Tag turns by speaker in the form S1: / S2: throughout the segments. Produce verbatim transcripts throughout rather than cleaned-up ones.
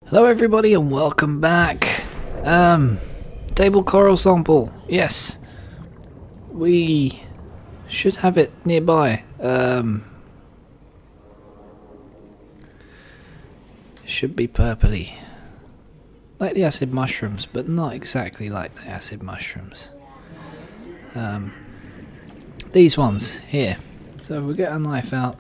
S1: Hello everybody and welcome back. Um, table coral sample. Yes. We should have it nearby. Um, should be purpley. Like the acid mushrooms, but not exactly like the acid mushrooms. Um, these ones here. So we'll get our knife out.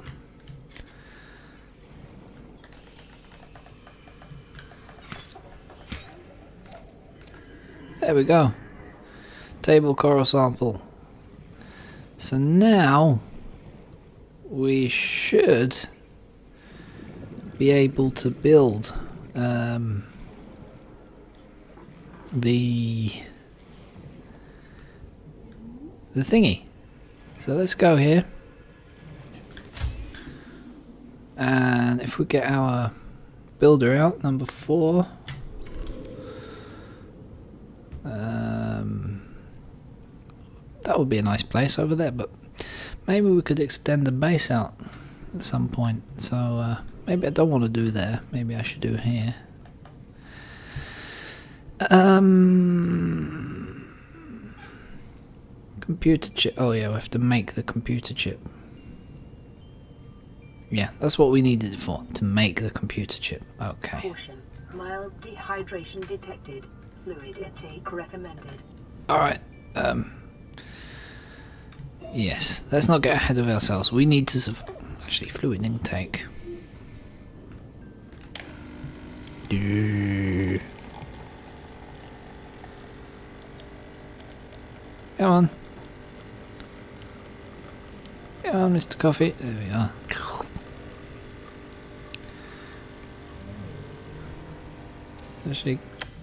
S1: There we go. Table coral sample. So now we should be able to build um, the the thingy. So let's go here, and if we get our builder out, number four. Um, that would be a nice place over there, but maybe we could extend the base out at some point. So uh, maybe I don't want to do there. Maybe I should do here. Um, computer chip. Oh yeah, we have to make the computer chip. Yeah, that's what we needed it for, to make the computer chip. Okay.
S2: Caution. Mild dehydration detected. Fluid intake recommended.
S1: Alright, um... yes, let's not get ahead of ourselves. We need to survive. Actually, fluid intake. Come on. Come on, Mister Coffee. There we are. Actually...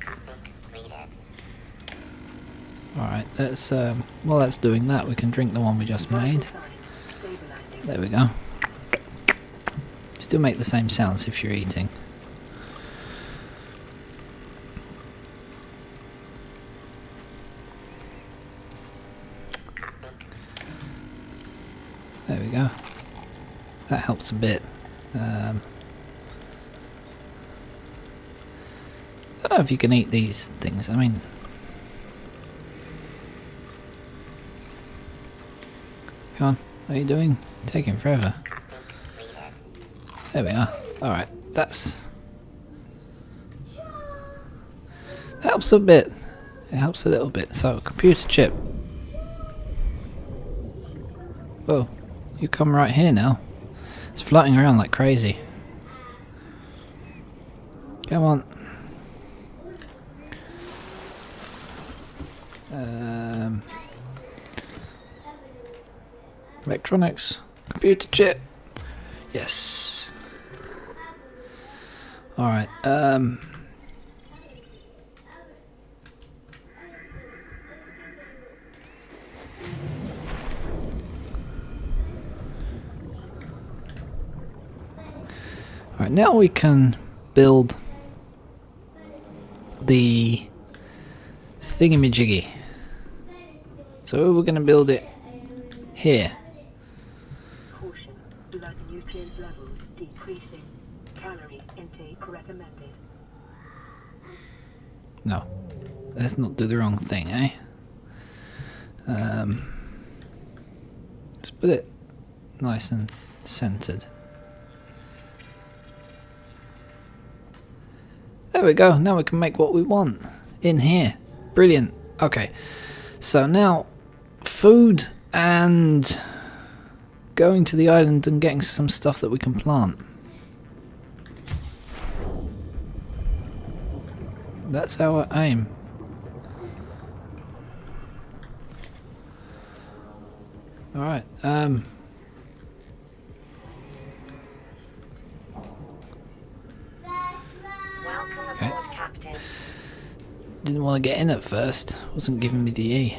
S1: Alright, let's, um, while that's doing that, we can drink the one we just made. There we go. Still make the same sounds if you're eating. There we go. That helps a bit. Um, I don't know if you can eat these things, I mean... Come on, what are you doing? Taking forever. There we are. Alright, that's... that helps a bit. It helps a little bit. So, computer chip. Whoa, you come right here now. It's floating around like crazy. Come on. Um... Electronics, computer chip, yes. Alright, um... Alright, now we can build the thingamajiggy. So we're going to build it here.
S2: Blood nutrient levels decreasing. Calorie intake recommended.
S1: No, let's not do the wrong thing, eh? Um, let's put it nice and centered. There we go. Now we can make what we want in here. Brilliant. Okay, so now food and going to the island and getting some stuff that we can plant. That's our aim. Alright, um... okay.
S2: Captain.
S1: Didn't want to get in at first. Wasn't giving me the E.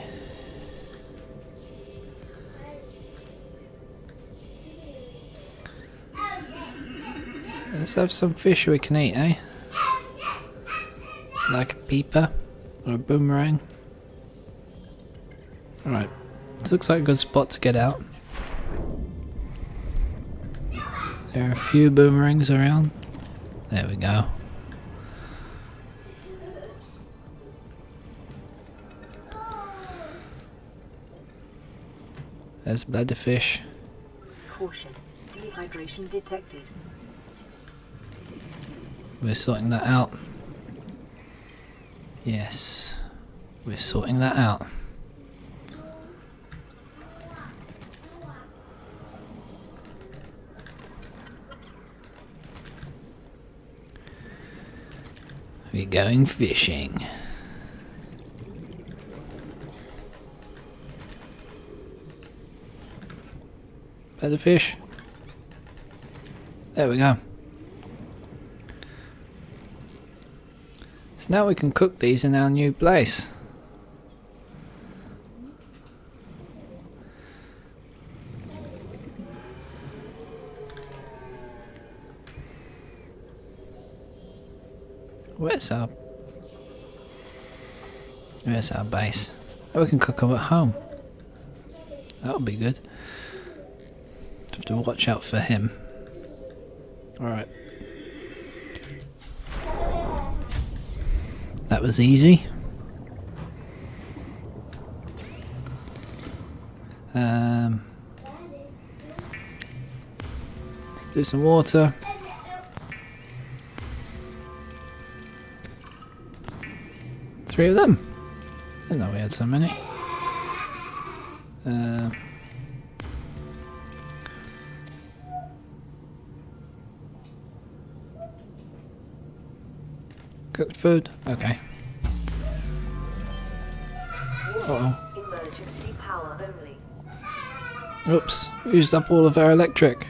S1: Let's have some fish we can eat, eh? Like a peeper or a boomerang. Alright, this looks like a good spot to get out. There are a few boomerangs around. There we go. There's bladderfish.
S2: Caution. Dehydration detected.
S1: We're sorting that out. Yes, we're sorting that out. We're going fishing. Better fish. There we go. So now we can cook these in our new place. Where's our Where's our base? Oh, we can cook them at home. That'll be good. Have to watch out for him. Alright. That was easy. Um, let's do some water. Three of them. I didn't know we had so many. Uh, cooked food. Okay. Uh oh.
S2: Emergency power only.
S1: Oops. Used up all of our electric.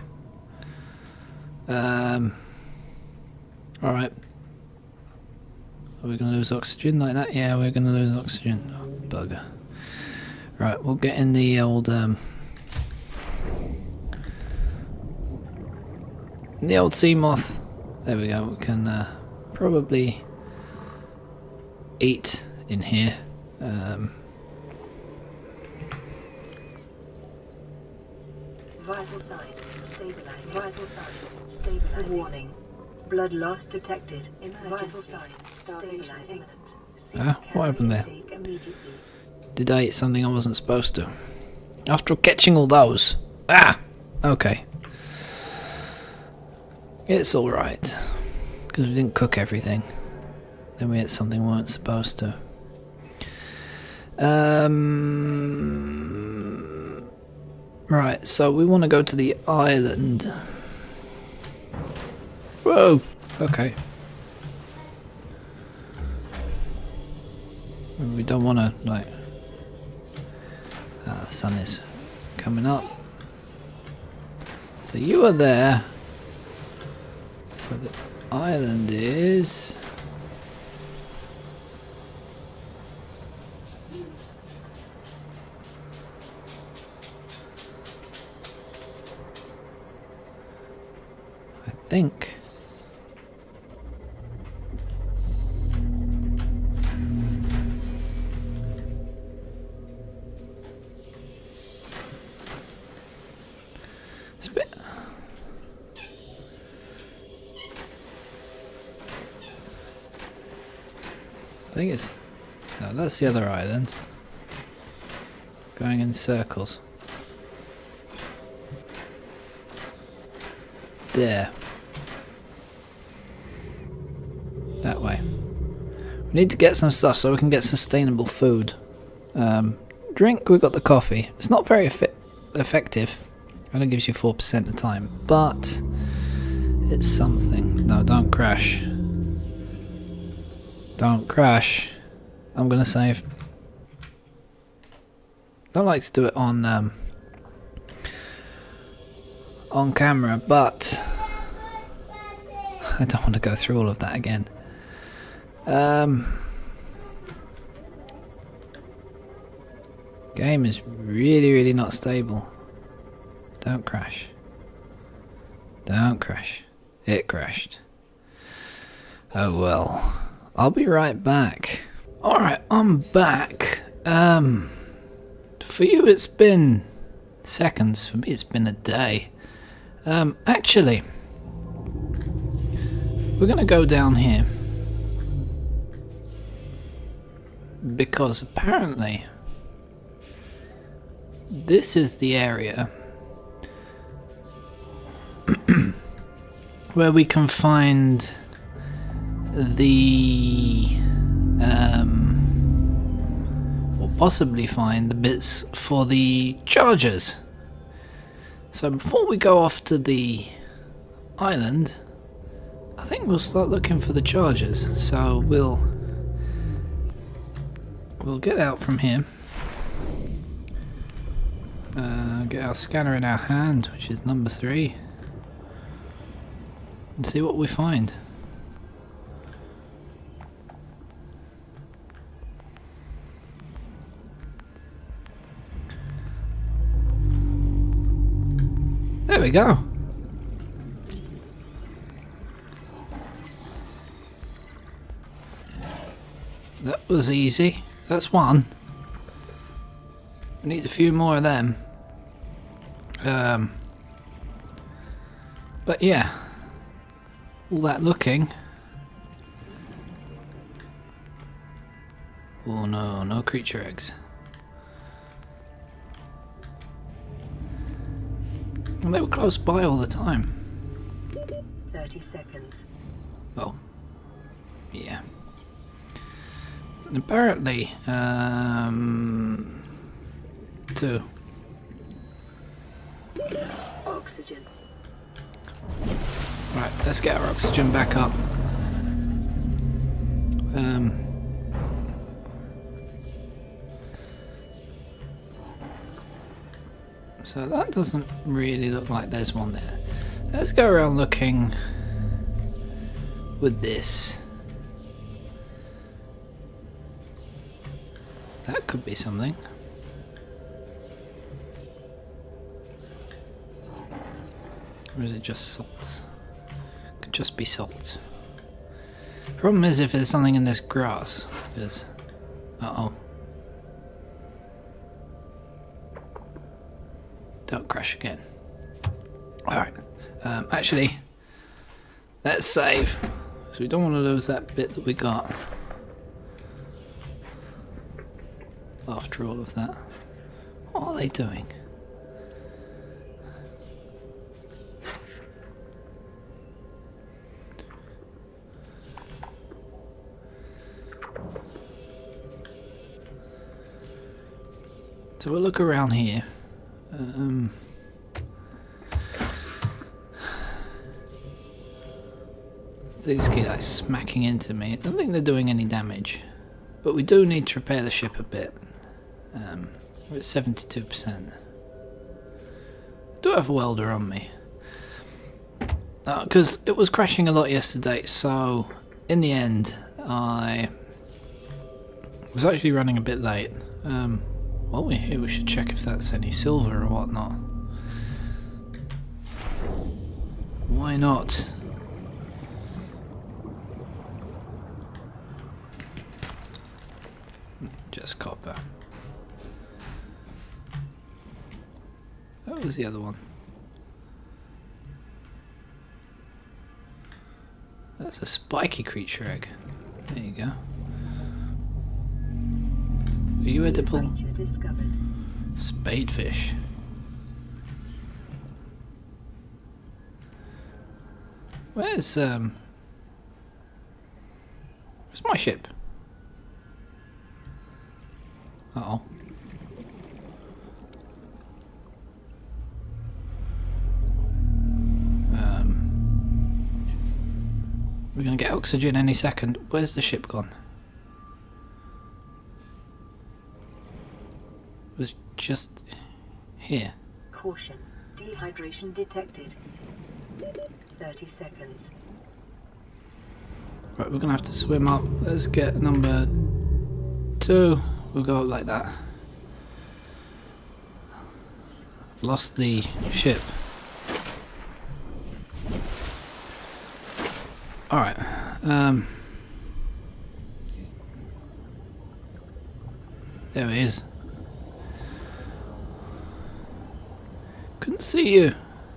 S1: Um. Alright. Are we going to lose oxygen like that? Yeah, we're going to lose oxygen. Oh, bugger. Right, we'll get in the old, um... the old sea moth. There we go. We can uh, probably eat in here. Um...
S2: Vital signs stabilizing. Vital signs stabilizing. Warning. Blood loss detected. Vital signs stabilizing.
S1: Ah, what happened there? Did I eat something I wasn't supposed to? After catching all those. Ah! Okay. It's alright. Because we didn't cook everything. Then we ate something we weren't supposed to. Um... Right, so we want to go to the island. Whoa! Okay. We don't want to, like... Ah, the sun is coming up. So you are there. So the island is... I think... It's a bit... I think it's... No, that's the other island. Going in circles. There. That way. We need to get some stuff so we can get sustainable food. Um, drink, we've got the coffee. It's not very effi effective. It only gives you four percent of the time. But it's something. No, don't crash. Don't crash. I'm gonna save. Don't like to do it on um, on camera, but I don't want to go through all of that again. Um, game is really, really not stable. Don't crash. Don't crash. It crashed. Oh well. I'll be right back. Alright, I'm back. Um, for you it's been seconds. For me it's been a day. Um, actually, we're gonna go down here. Because apparently this is the area where we can find the um, or possibly find the bits for the chargers. So before we go off to the island, I think we'll start looking for the chargers. So we'll we'll get out from here, uh, get our scanner in our hand, which is number three, and see what we find. There we go. That was easy. That's one. We need a few more of them. Um, but yeah, all that looking. Oh no, no creature eggs. And they were close by all the time.
S2: thirty seconds.
S1: Well, yeah. And apparently, um, two.
S2: Oxygen.
S1: Right, let's get our oxygen back up. Um, so that doesn't really look like there's one there. Let's go around looking with this. That could be something. Or is it just salt? Could just be salt. Problem is if there's something in this grass, because... Uh-oh. Don't crash again. Alright. Um, actually, let's save. So we don't want to lose that bit that we got. After all of that. What are they doing? So we'll look around here. Um, these keep like smacking into me. I don't think they're doing any damage, but we do need to repair the ship a bit. Um, we're at seventy-two percent. I do have a welder on me. Because uh, it was crashing a lot yesterday, so in the end I was actually running a bit late. Um, while we're here we should check if that's any silver or whatnot. Why not? Just copper. What was the other one? That's a spiky creature egg. There you go. Are you edible? Spadefish. Where's um? Where's my ship? Uh oh. We're gonna get oxygen any second. Where's the ship gone? It was just here.
S2: Caution. Dehydration detected. thirty seconds.
S1: Right, we're gonna have to swim up. Let's get number two. We'll go up like that. I've lost the ship. Alright, um, there he is. Couldn't see you.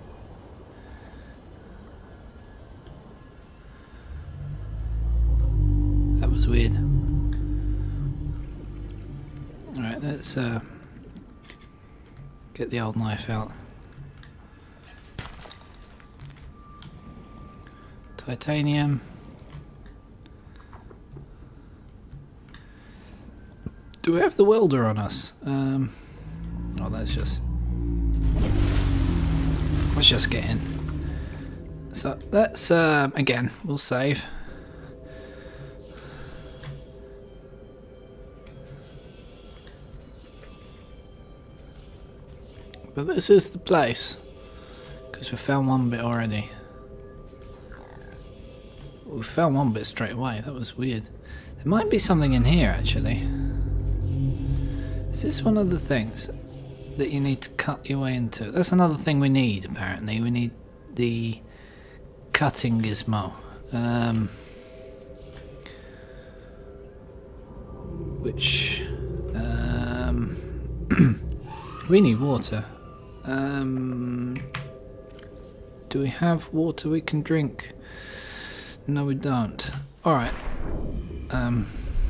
S1: That was weird. Alright, let's uh, Get the old knife out. Titanium. Do we have the welder on us? Um, oh, that's just... Let's just get in. So let's, um, again, we'll save. But this is the place, because we found one bit already. We found one bit straight away, that was weird. There might be something in here actually. Is this one of the things that you need to cut your way into? That's another thing we need apparently. We need the cutting gizmo. Um, which... Um, we need water. Um, do we have water we can drink? No, we don't. Alright. Um,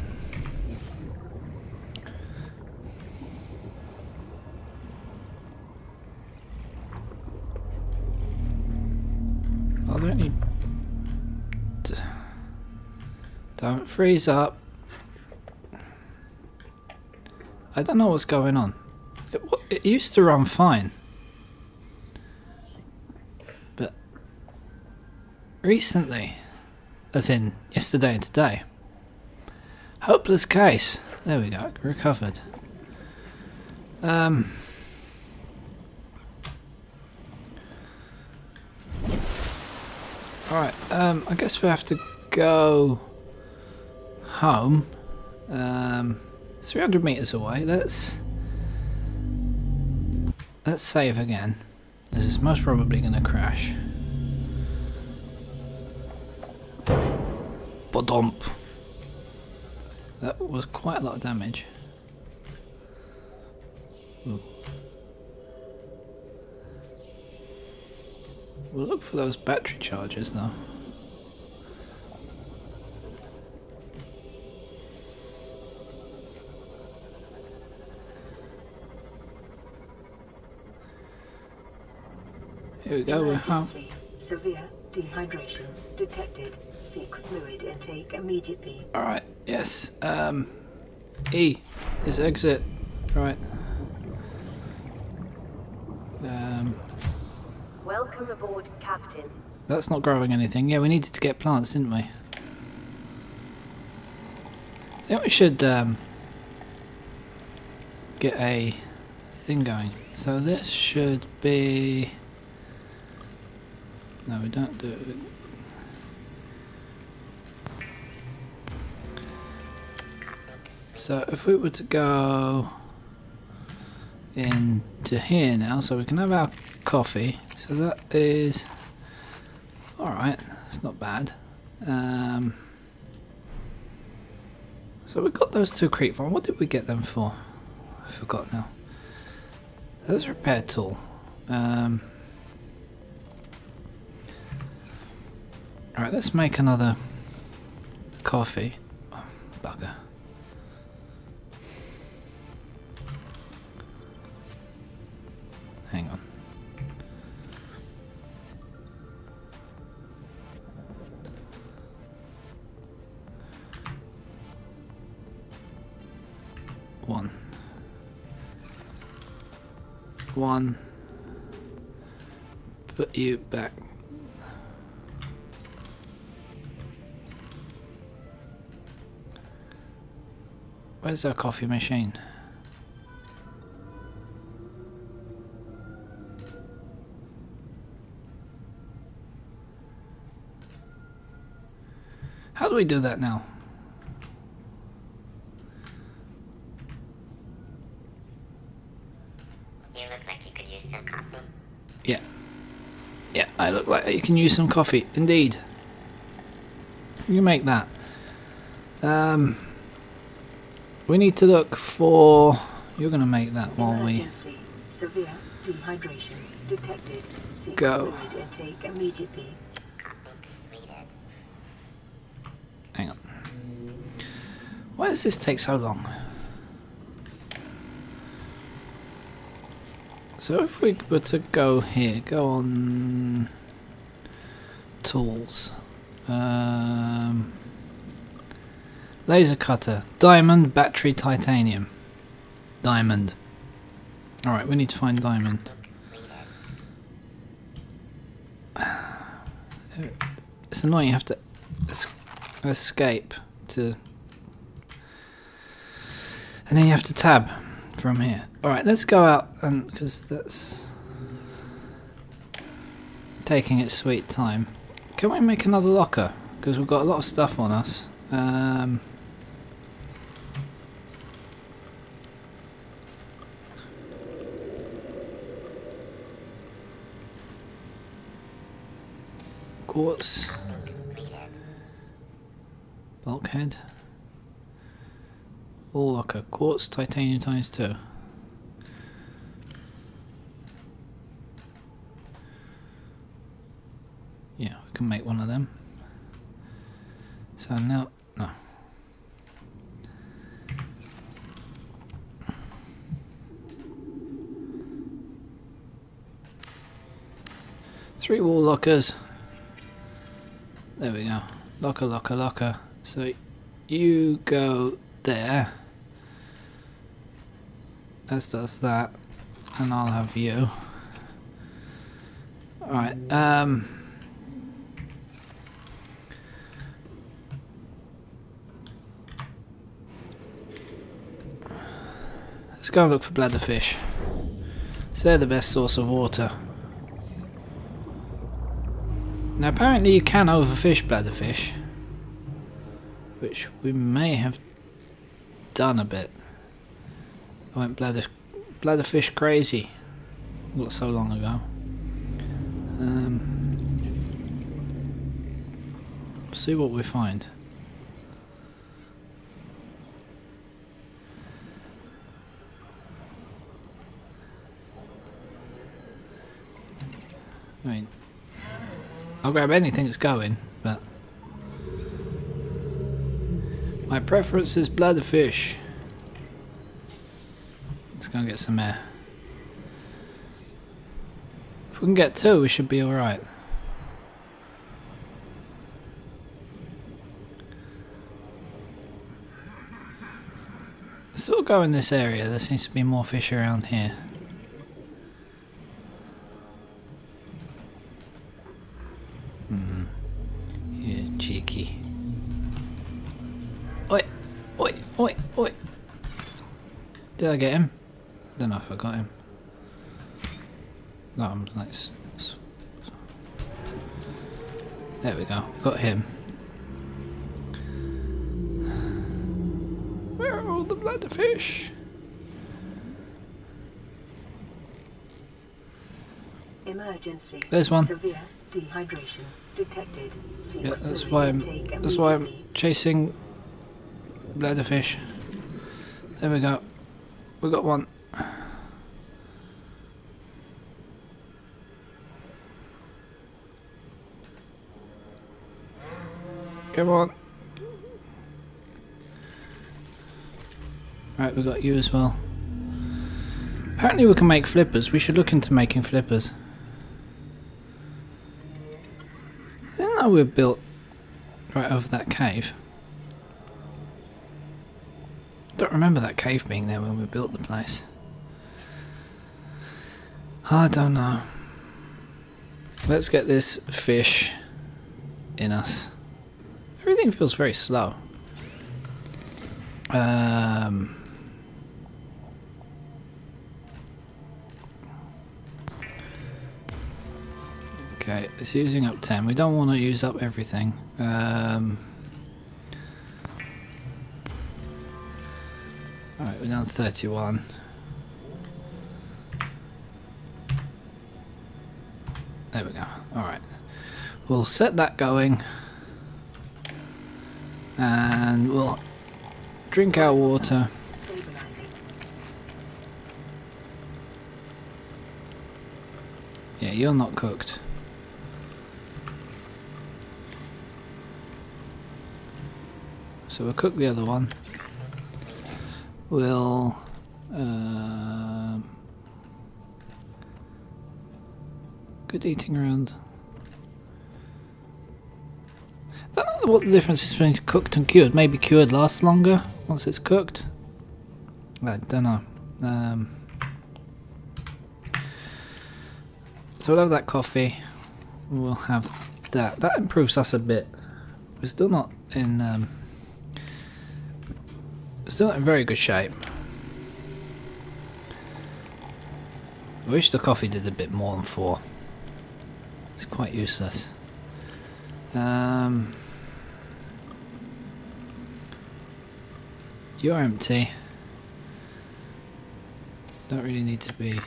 S1: are there any... D don't freeze up. I don't know what's going on. It, it used to run fine. But recently, as in yesterday and today, hopeless case. There we go, recovered. Um, Alright, um, I guess we have to go home. Um, three hundred meters away. Let's let's save again. This is most probably going to crash. Ba-dump. That was quite a lot of damage. Ooh. We'll look for those battery chargers though. Here we go, we're home.
S2: Severe dehydration detected. Seek fluid intake immediately.
S1: Alright, yes. Um, E is exit. Right. Um,
S2: Welcome aboard, Captain.
S1: that's not growing anything. Yeah, we needed to get plants, didn't we? I think we should um, get a thing going. So this should be... No, we don't do it. So if we were to go into here now, so we can have our coffee. So that is alright, that's not bad. Um, so we got those two creep farm. What did we get them for? I forgot now. There's a repair tool. Um, Alright, let's make another coffee. Oh, bugger. Hang on. One. One. Put you back. Where's our coffee machine? How do we do that now?
S3: You look like you could use some coffee.
S1: Yeah. Yeah, I look like you can use some coffee. Indeed. You make that. Um, we need to look for... You're going to make that while we...
S2: Emergency. Severe dehydration detected. Seek
S1: Go.
S2: fluid intake immediately.
S3: Copy completed.
S1: Hang on. Why does this take so long? So if we were to go here, go on tools, um, laser cutter, diamond, battery, titanium, diamond. Alright, we need to find diamond. It's annoying, you have to es escape to, and then you have to tab from here. Alright, let's go out, and because that's taking its sweet time. Can we make another locker? Because we've got a lot of stuff on us. Um, quartz. Bulkhead. All locker. Quartz, titanium times two. Yeah, we can make one of them. So now, no. Three wall lockers. There we go. Locker, locker, locker. So you go there. As does that. And I'll have you. Alright, um... let's go and look for bladderfish. So they're the best source of water. Now apparently you can overfish bladderfish, which we may have done a bit. I went bladder bladderfish crazy not so long ago. Um, we'll see what we find. I mean, I'll grab anything that's going, but my preference is bladderfish. Let's go and get some air. If we can get two, we should be alright. Let's sort of go in this area. There seems to be more fish around here. Hmm. Yeah, cheeky. Oi! Oi! Oi! Oi! Did I get him? I don't know if I got him. Got him. Nice. There we go. Got him. Where are all the bladderfish?
S2: Emergency.
S1: There's one.
S2: Severe dehydration detected. Seek
S1: Yeah, that's
S2: fluid
S1: why I'm.
S2: intake
S1: That's why I'm
S2: immediately.
S1: chasing bladderfish. There we go. We got one. Come on. Right, we got you as well. Apparently we can make flippers. We should look into making flippers. I didn't know we were built right over that cave. Don't remember that cave being there when we built the place. I don't know. Let's get this fish in us. Everything feels very slow. Um, okay, it's using up ten. We don't want to use up everything. Um, Alright, we're down to thirty-one. There we go. Alright. We'll set that going. And we'll drink our water.
S2: Stabilizing.
S1: Yeah, you're not cooked. So we'll cook the other one. We'll um, Good eating around. I don't know what the difference is between cooked and cured. Maybe cured lasts longer once it's cooked. I don't know. Um, so we'll have that coffee. We'll have that. That improves us a bit. We're still not in. Um, still not in very good shape. I wish the coffee did a bit more than four. It's quite useless. Um, you're empty. Don't really need to be.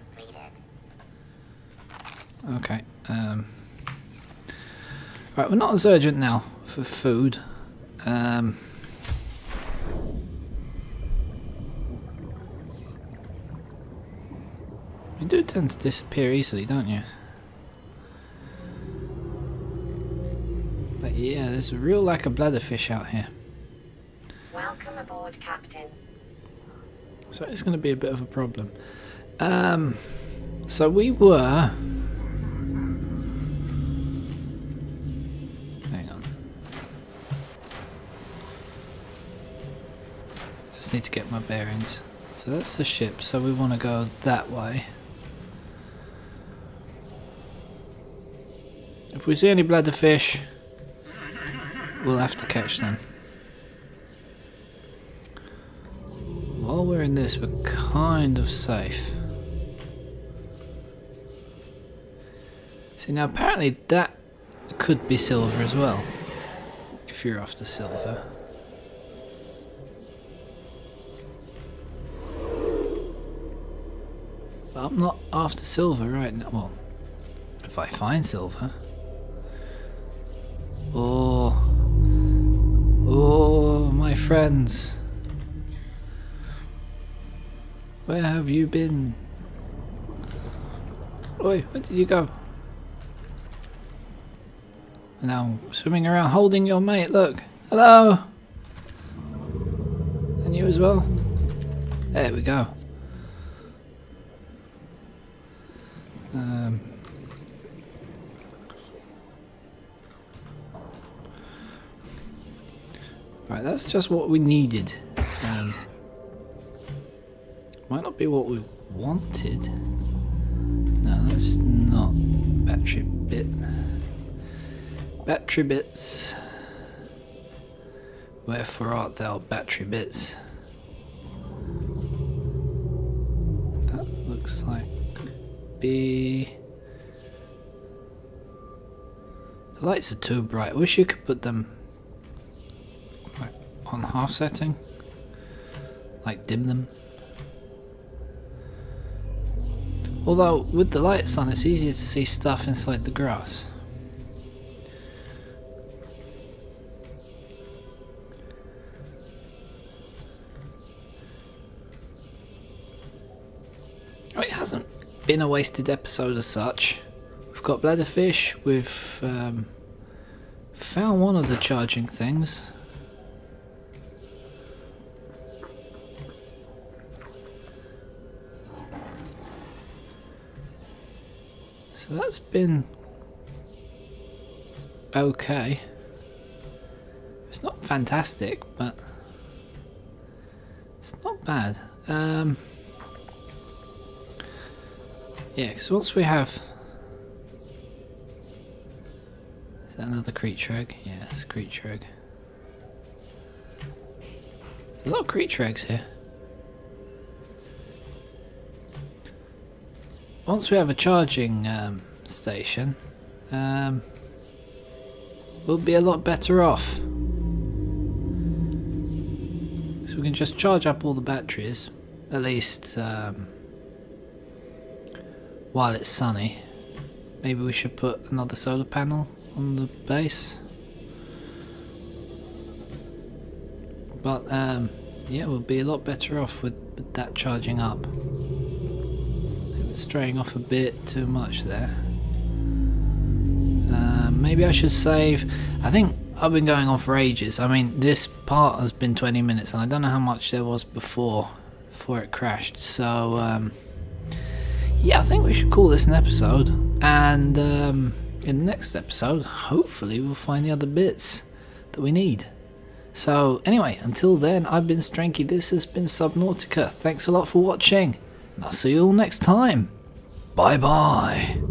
S1: Okay. Um, right, we're not as urgent now for food. Um, you do tend to disappear easily, don't you? But yeah, there's a real lack of bladderfish out here.
S4: Welcome aboard, Captain.
S1: So it's going to be a bit of a problem. Um, so we were... Hang on. Just need to get my bearings. So that's the ship, so we want to go that way. If we see any bladderfish, we'll have to catch them. While we're in this, we're kind of safe. See, now apparently that could be silver as well, if you're after silver. But I'm not after silver right now. Well, if I find silver. Oh, oh, my friends. Where have you been? Oi, where did you go? Now swimming around holding your mate, look. Hello! And you as well? There we go. Um, right, that's just what we needed. Um, might not be what we wanted. No, that's not battery bit. Battery bits. Wherefore art thou, battery bits? That looks like could be. The lights are too bright. I wish you could put them like on half setting, like dim them. Although with the lights on, it's easier to see stuff inside the grass. It hasn't been a wasted episode as such. We've got bladderfish, we've um, found one of the charging things. So that's been okay. It's not fantastic, but it's not bad. Um, yeah, because once we have... Is that another creature egg? Yeah, it's a creature egg. There's a lot of creature eggs here. Once we have a charging um, station, um, we'll be a lot better off. So we can just charge up all the batteries, at least um, while it's sunny. Maybe we should put another solar panel on the base. But um, yeah, we'll be a lot better off with, with that charging up. Straying off a bit too much there. Uh, maybe I should save. I think I've been going on for ages. I mean, this part has been twenty minutes, and I don't know how much there was before before it crashed. So um, yeah, I think we should call this an episode. And um, in the next episode, hopefully we'll find the other bits that we need. So anyway, until then, I've been Stranky, this has been Subnautica. Thanks a lot for watching, and I'll see you all next time. Bye bye.